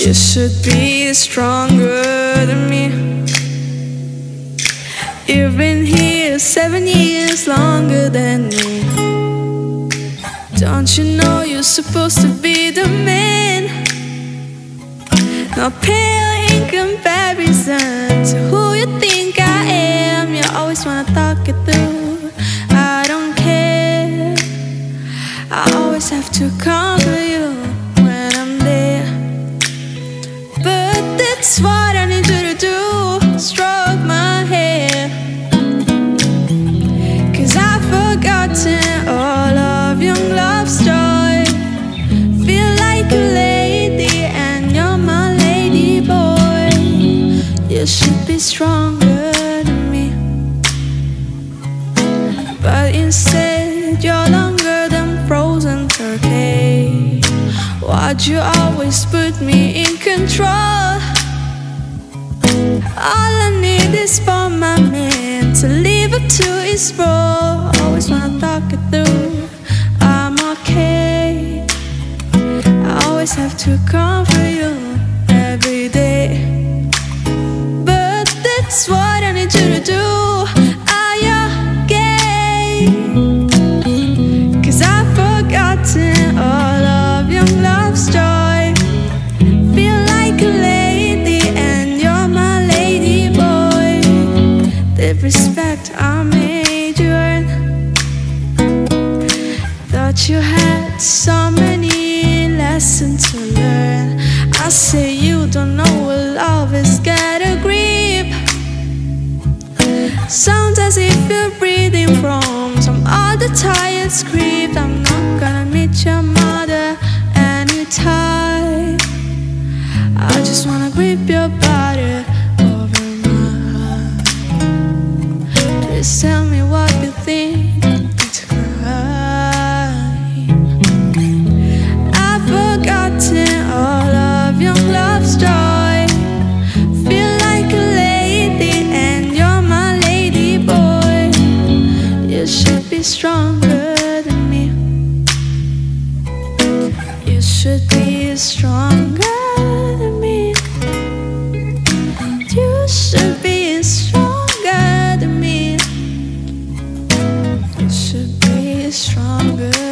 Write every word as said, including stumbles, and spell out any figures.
You should be stronger than me. You've been here seven years longer than me. Don't you know you're supposed to be the man? No pale in comparison to who you think I am. You always wanna talk it through. I don't care. I always have to conquer you when I'm there. But that's what I need you to do. Stroke my hair, 'cause I've forgotten all of young love's joy. Feel like a lady and you're my lady boy. You should be stronger than me, but instead you're longer than frozen turkey. Why'd you always put me in control? All I need is for my man to live up to his role. Always wanna talk it through. I'm okay. I always have to comfort you every day. But that's what I need you to do. Are you okay? 'Cause I've forgotten all of young love's joy. Feel like a lady and you're my lady boy. The respect I made you earn. Thought you had so many lessons to learn. I say you don't know what love is, got a grip. Sounds as if you're breathing from some other tired script. I'm not gonna meet your mother anytime. I just wanna grip your body over mine. Please tell me what you think. It's a crime. I've forgotten all of young love's joy. Feel like a lady and you're my lady boy. You should be stronger than me. You should be stronger than me. You should be stronger than me. You should be stronger.